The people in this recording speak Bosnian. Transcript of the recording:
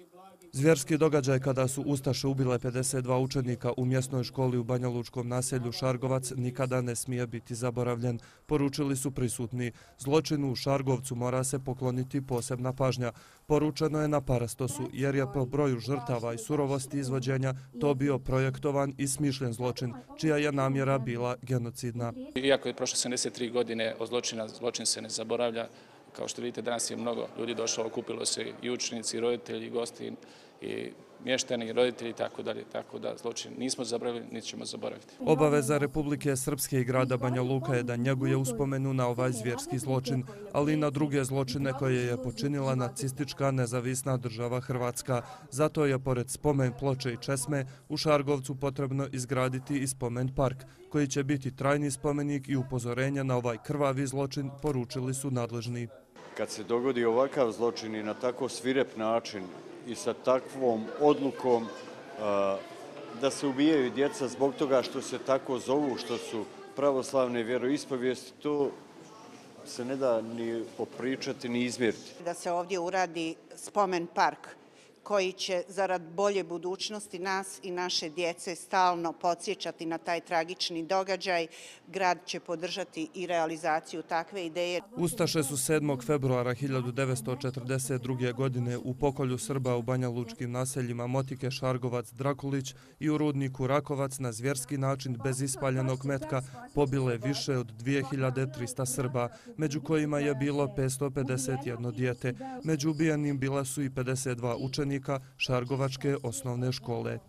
Zvjerski događaj kada su ustaše ubile 52 učenika u mjesnoj školi u banjalučkom naselju Šargovac nikada ne smije biti zaboravljen, poručili su prisutni. Zločinu u Šargovcu mora se pokloniti posebna pažnja. Poručeno je na Parastosu jer je po broju žrtava i surovosti izvođenja to bio projektovan i smišljen zločin, čija je namjera bila genocidna. Iako je prošlo 73 godine od zločina, zločin se ne zaboravlja. Kao što vidite, danas je mnogo ljudi došlo, okupilo se i učenici, i roditelji, i gosti, i mještani, i roditelji, tako da zločin nismo zaboravili, niti ćemo zaboraviti. Obaveza Republike Srpske i grada Banja Luka je da njeguje uspomenu na ovaj zvjerski zločin, ali i na druge zločine koje je počinila nacistička nezavisna država Hrvatska. Zato je, pored spomen ploče i česme, u Šargovcu potrebno izgraditi i spomen park, koji će biti trajni spomenik i upozorenje na ovaj krvavi zločin, poručili su nadležni. Kad se dogodi ovakav zločin i na tako svirep način i sa takvom odlukom da se ubijaju djeca zbog toga što se tako zovu, što su pravoslavne vjeroispovijesti, to se ne da ni popričati ni izmjeriti. Da se ovdje uradi spomen park koji će zarad bolje budućnosti nas i naše djece stalno podsjećati na taj tragični događaj. Grad će podržati i realizaciju takve ideje. Ustaše su 7. februara 1942. godine u pokolju Srba u banjalučkim naseljima Motike, Šargovac, Drakulić i u rudniku Rakovac na zvjerski način bez ispaljenog metka pobile više od 2300 Srba, među kojima je bilo 551 dijete. Među ubijenim bila su i 52 učenika Šargovačke osnovne škole.